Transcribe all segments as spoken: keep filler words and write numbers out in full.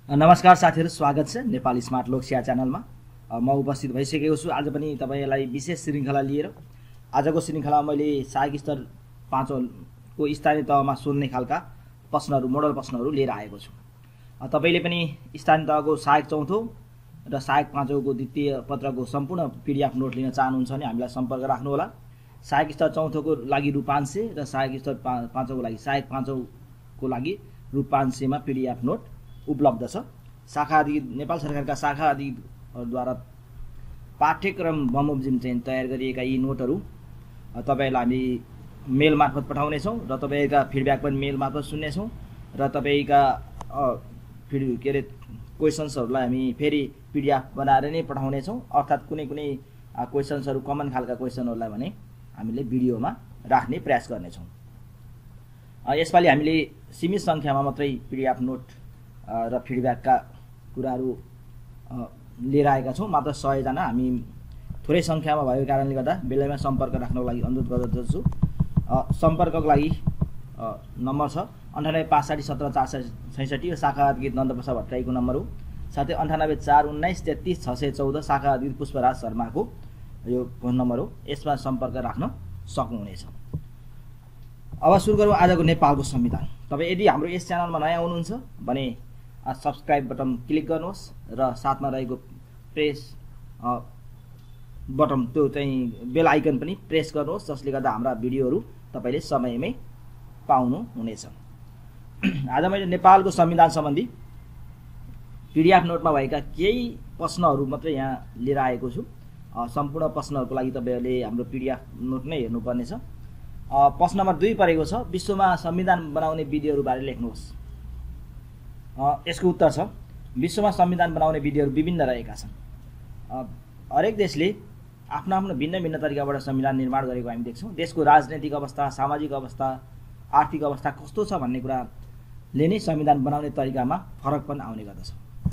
नमस्कार साथीहरु, स्वागत छ नेपाली स्मार्ट लोकसिया च्यानलमा। म उपस्थित भइसकेको छु आज पनि तपाईलाई विशेष श्रृंखला लिएर। आजको श्रृंखलामा मैले सहायक स्तर पाँचौं को स्थानीय तहमा सोध्ने खालका प्रश्नहरु, मोडल प्रश्नहरु लिएर आएको छु। तपाईले पनि स्थानीय तहको सहायक चौथो र सहायक पाँचौं को द्वितीय पत्रको सम्पूर्ण पीडीएफ नोट लिन चाहनुहुन्छ भने हामीलाई सम्पर्क राख्नु होला। सहायक स्तर चौथो को लागि रु पाँच सय र सहायक स्तर पाँचौं को लागि सहायक पाँचौं को लागि रु पाँच सय मा पीडीएफ नोट उपलब्ध छ। शाखा अधिकृत नेपाल सरकारका शाखा अधिकृतद्वारा पाठ्यक्रम बमोजिम चाहिँ तयार गरिएका यी नोटहरू तपाईलाई हामी मेल मार्फत पठाउने छौं र तपाईका फिडब्याक पनि मेल मार्फत सुन्ने छौं र तपाईका फिड के रे क्वेशन्सहरुलाई हामी फेरि पीडीएफ बनाएर नै पठाउने छौं। अर्थात कुनै कुनै क्वेशन्सहरु कमन खालका क्वेशनहरुलाई भने हामीले भिडियोमा राख्ने प्रयास गर्ने छौं। यसपालि हामीले सीमित संख्यामा मात्रै पीडीएफ नोट र फिडब्याकका कुराहरु लिएर आएका छौं। मात्र सय जना। हामी थोरै संख्यामा भएको कारणले गर्दा बेलैमा सम्पर्क राख्नको लागि अनुरोध गर्दछु। सम्पर्कको लागि नम्बर छ अन्ठानब्बे पाँच साठी सत्र चार सय छैसठी यो शाखा अधिकृत नन्दप्रसाद भट्टराईको नम्बर हो। साथै अन्ठानब्बे चार उन्नाइस तेत्तीस छ सय चौध शाखा अधिकृत पुष्पराज शर्माको यो फोन नम्बर हो। यसमा सम्पर्क राख्न सक्नुहुनेछ। अब सुरु गरौँ आजको नेपालको संविधान। तपाई यदि हाम्रो यस च्यानलमा नयाँ हुनुहुन्छ भने सब्स्क्राइब बटन क्लिक गर्नुहोस् र साथमा रहेको प्रेस बटन त्यो चाहिँ बेल आइकन पनि प्रेस गर्नुहोस्, जसले गर्दा हाम्रा भिडियोहरू तपाईले समयमै पाउनु हुनेछ। आज मैले नेपालको संविधान सम्बन्धी पीडीएफ नोटमा भएका केही प्रश्नहरू मात्र यहाँ लिएर आएको छु। सम्पूर्ण प्रश्नहरूको लागि तपाईहरुले हाम्रो पीडीएफ नोट नै हेर्नुपर्ने छ। प्रश्न नम्बर दुई परेको छ विश्वमा संविधान बनाउने विधिहरू बारे लेख्नुहोस्। यसको उत्तर छ विश्वमा संविधान बनाउने विधिहरू विभिन्न रहेका छन्। हरेक देशले आफ्नो आफ्नो भिन्न भिन्न तरिकाबाट संविधान निर्माण गरेको हामी देख्छौं। देशको राजनीतिक अवस्था, सामाजिक अवस्था, आर्थिक अवस्था कस्तो छ भन्ने कुराले नै संविधान बनाउने तरिकामा फरक पनि आउने गर्दछ।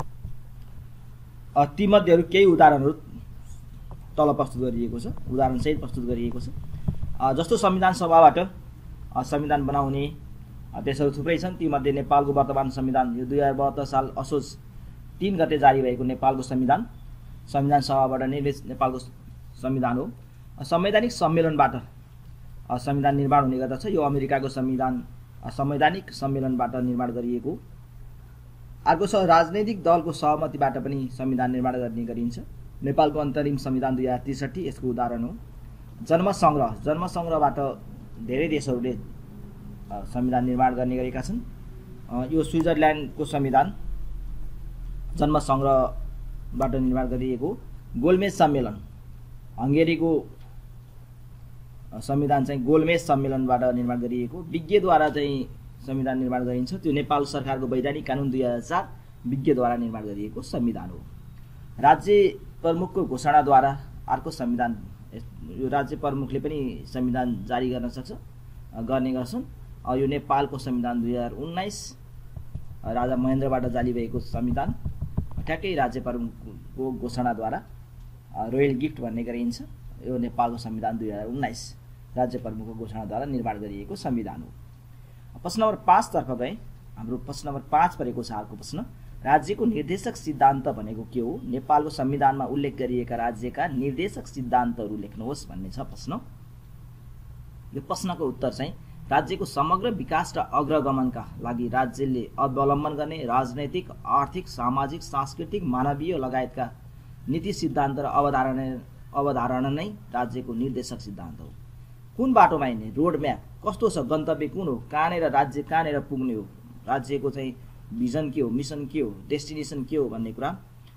ती मध्येहरू केही उदाहरणहरू तल प्रस्तुत गरिएको छ, उदाहरण सहित प्रस्तुत गरिएको छ। जस्तो संविधान सभाबाट संविधान बनाउने देशहरू थुप्रै छन्। ती मध्ये नेपालको वर्तमान संविधान यो दुई हजार बहत्तर साल असोज तीन गते जारी भएको नेपालको संविधान संविधान सभाबाट निर्मित नेपालको संविधान हो। संवैधानिक सम्मेलनबाट संविधान निर्माण हुने गर्दछ। यो अमेरिकाको संविधान संवैधानिक सम्मेलनबाट निर्माण गरिएको। अर्को छ राजनैतिक दलको सहमतिबाट पनि संविधान निर्माण गर्ने गरिन्छ। नेपालको अन्तरिम संविधान दुई हजार त्रिसठी यसको उदाहरण हो। जन्म संग्रह जन्म संग्रहबाट धेरै देशहरूले संविधान निर्माण गर्ने गरेका छन्। यो स्विजरल्यान्डको संविधान जन्म संग्रहबाट निर्माण गरिएको। गोलमेज सम्मेलन हंगेरीको संविधान चाहिँ गोलमेज सम्मेलनबाट निर्माण गरिएको। विज्ञद्वारा चाहिँ संविधान निर्माण गरिन्छ। त्यो नेपाल सरकारको वैधानिक कानुन दुई हजार चार विज्ञद्वारा निर्माण गरिएको संविधान हो। राज्य प्रमुखको घोषणाद्वारा अर्को संविधान यो राज्य प्रमुखले पनि संविधान जारी गर्न सक्छ गर्ने गर्छन्। यो नेपालको संविधान दुई हजार उन्नाइस राजा महेन्द्रबाट जारी भएको संविधान ठ्याक्कै राज्य प्रमुखको घोषणाद्वारा रोयल गिफ्ट भन्ने गरिन्छ। यो नेपालको संविधान दुई हजार उन्नाइस राज्य प्रमुखको घोषणाद्वारा निर्माण गरिएको संविधान हो। प्रश्न नम्बर पाँच तर्फ गए। हाम्रो प्रश्न नम्बर पाँच परेको छ अर्को प्रश्न राज्यको निर्देशक सिद्धान्त भनेको के हो? नेपालको संविधानमा उल्लेख गरिएका राज्यका निर्देशक सिद्धान्तहरू लेख्नुहोस् भन्ने छ प्रश्न। यो प्रश्नको उत्तर चाहिँ राज्यको समग्र विकास र अग्रगमनका लागि राज्यले अवलम्बन गर्ने राजनैतिक, आर्थिक, सामाजिक, सांस्कृतिक, मानवीय लगायतका नीति सिद्धान्त र अवधारणा अवधारणा नै राज्यको निर्देशक सिद्धान्त हो। कुन बाटोमा हिँड्ने, रोड म्याप कस्तो छ, गन्तव्य कुन हो, कहाँनेर राज्य कहाँनेर पुग्ने हो, राज्यको चाहिँ भिजन के हो, मिसन के हो, डेस्टिनेसन के हो भन्ने कुरा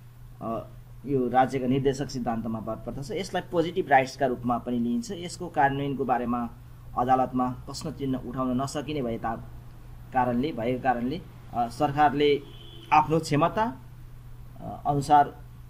यो राज्यका निर्देशक सिद्धान्तमा पर्दछ। यसलाई पोजिटिभ राइट्सका रूपमा पनि लिइन्छ। यसको कार्यान्वयनको बारेमा अदालतमा प्रश्न चिन्ह उठाउन नसकिने भए ता कारणले भएको कारणले सरकारले आफ्नो क्षमता अनुसार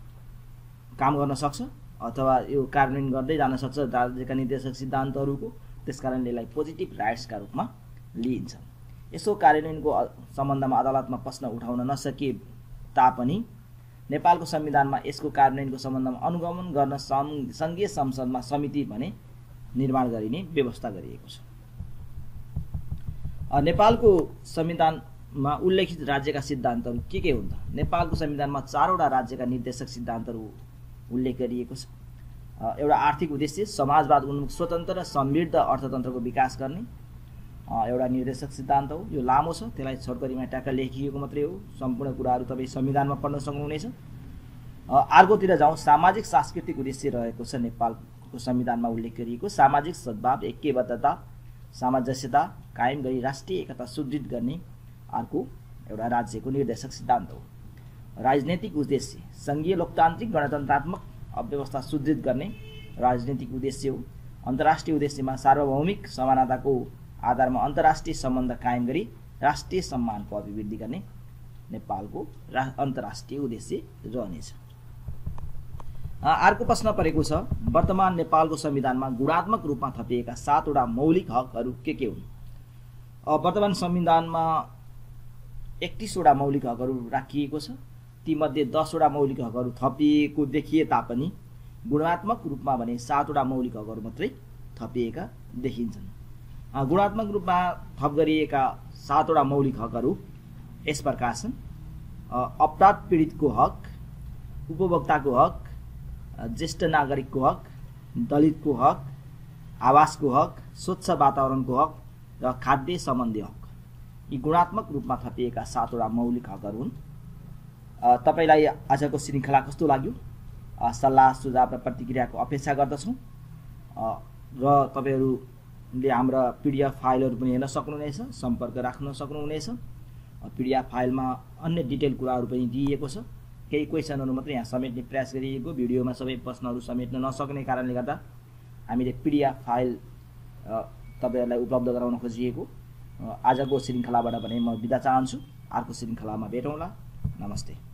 काम गर्न सक्छ अथवा यो कार्यान्वयन गर्दै जान सक्छ राज्यका निर्देशक सिद्धान्तहरूको। त्यसकारणले यसलाई पोजिटिभ राइट्सका रूपमा लिइन्छ। यसो कार्यान्वयनको सम्बन्धमा अदालतमा प्रश्न उठाउन नसके तापनि नेपालको संविधानमा यसको कार्यान्वयनको सम्बन्धमा अनुगमन गर्न संघीय संसदमा समिति भने निर्माण गरिने व्यवस्था गरिएको छ। नेपालको संविधान मा उल्लेखित राज्यका सिद्धान्तहरू के के हुन् त? नेपालको संविधानमा चारवटा राज्यका निर्देशक सिद्धान्तहरू उल्लेख गरिएको छ। एउटा आर्थिक उद्देश्य समाजवाद उन्मुख स्वतन्त्र र समृद्ध अर्थतन्त्रको विकास गर्ने एउटा निर्देशक सिद्धान्त हो। यो लामो छ, त्यसलाई छोटकरीमा ट्याक्क लेखिएको मात्रै हो। सम्पूर्ण कुराहरू तपाईँ संविधानमा पढ्न सक्नुहुनेछ। अर्कोतिर जाउँ, सामाजिक सांस्कृतिक उद्देश्य रहेको छ नेपालको संविधानमा उल्लेख गरिएको। सामाजिक सद्भाव, ऐक्यबद्धता, सामञ्जस्यता कायम गरी राष्ट्रिय एकता सुदृढ गर्ने अर्को एउटा राज्यको निर्देशक सिद्धान्त हो। राजनैतिक उद्देश्य संघीय लोकतान्त्रिक गणतन्त्रात्मक अव्यवस्था सुदृढ गर्ने राजनीतिक उद्देश्य हो। अन्तर्राष्ट्रिय उद्देश्यमा सार्वभौमिक समानताको आधारमा अन्तर्राष्ट्रिय सम्बन्ध कायम गरी राष्ट्रिय सम्मानको अभिवृद्धि गर्ने नेपालको अन्तर्राष्ट्रिय उद्देश्य रहनेछ। अर्को प्रश्न परेको छ, वर्तमान नेपालको संविधानमा गुणात्मक रूपमा थपिएका सातवटा मौलिक हकहरू के के हुन्? वर्तमान संविधानमा एकतीसवटा मौलिक हकहरू राखिएको छ। तीमध्ये दसवटा मौलिक हकहरू थपिएको देखिए तापनि गुणात्मक रूपमा भने सातवटा मौलिक हकहरू मात्रै थपिएका देखिन्छन्। गुणात्मक रूपमा थप गरिएका सातवटा मौलिक हकहरू यस प्रकार छन्। अपराध पीडितको हक, उपभोक्ताको हक, ज्येष्ठ नागरिकको हक, दलितको हक, आवासको हक, स्वच्छ वातावरणको हक र खाद्य सम्बन्धी हक। यी गुणात्मक रूपमा थपिएका सातवटा मौलिक हकहरू हुन्। तपाईलाई आजको श्रृङ्खला कस्तो लाग्यो? सल्लाह सुझाव र प्रतिक्रियाको अपेक्षा गर्दछौँ र तपाईहरूले हाम्रा पिडिएफ फाइलहरू पनि हेर्न सक्नुहुनेछ, सम्पर्क राख्न सक्नुहुनेछ। पिडिएफ फाइलमा अन्य डिटेल कुराहरू पनि दिइएको छ। केही क्वेसनहरू मात्रै यहाँ समेट्ने प्रयास गरिएको, भिडियोमा सबै प्रश्नहरू समेट्न नसक्ने कारणले गर्दा हामीले पिडिएफ फाइल तपाईहरूलाई उपलब्ध गराउन खोजिएको। आजको श्रृङ्खलाबाट भने म बिदा चाहन्छु। अर्को श्रृङ्खलामा भेटौँला। नमस्ते।